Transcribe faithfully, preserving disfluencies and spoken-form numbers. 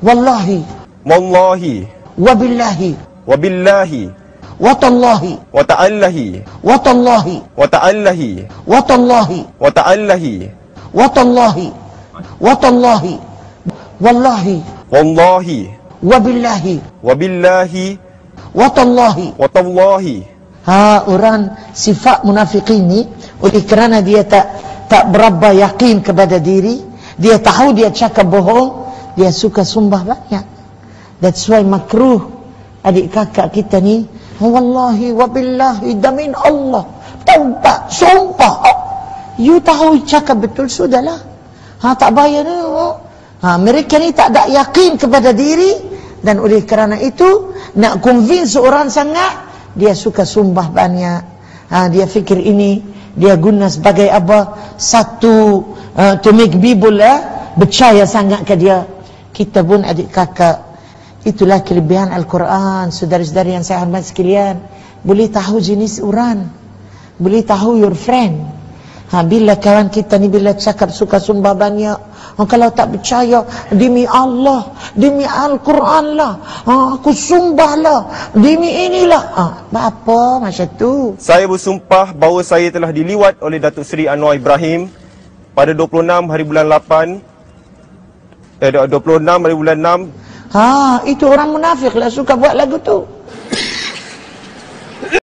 Wallahi. Wallahi. Wabillahi. Wabillahi. Watallahi. Wata'allahi. Watallahi. Wata'allahi. Watallahi. Wata'allahi. Watallahi. Watallahi. Wallahi. Wallahi. Wabillahi. Wabillahi. Watallahi. Watallahi. Ha, orang sifat munafik ini, oleh kerana dia tak tak berapa yakin kepada diri, dia tahu dia cakap bohong, dia suka sumpah banyak. That's why makruh adik kakak kita ni, wallahi wabillahi damin Allah, taubat, sumpah. Oh, you tahu cakap betul, sudahlah. Ha, tak bayar ni. Ha, mereka ni tak ada yakin kepada diri, dan oleh kerana itu nak convince orang sangat, dia suka sumpah banyak. Ha, dia fikir ini dia guna sebagai apa? Satu uh, to make people uh, percaya sangat ke dia. Kita pun adik kakak, itulah kelebihan Al-Quran. Saudara-saudara yang saya hormat sekalian, boleh tahu jenis orang, boleh tahu your friend. Ha, bila kawan kita ni bila cakap suka sumpah banyak, ha, kalau tak percaya, demi Allah, demi Al-Quran lah, ha, aku sumpah lah, demi inilah. Ha, apa macam tu? Saya bersumpah bahawa saya telah diliwat oleh Datuk Seri Anwar Ibrahim pada dua puluh enam hari bulan lapan, eh, dua puluh enam hari bulan enam. Ha, itu orang munafik lah suka buat lagu tu.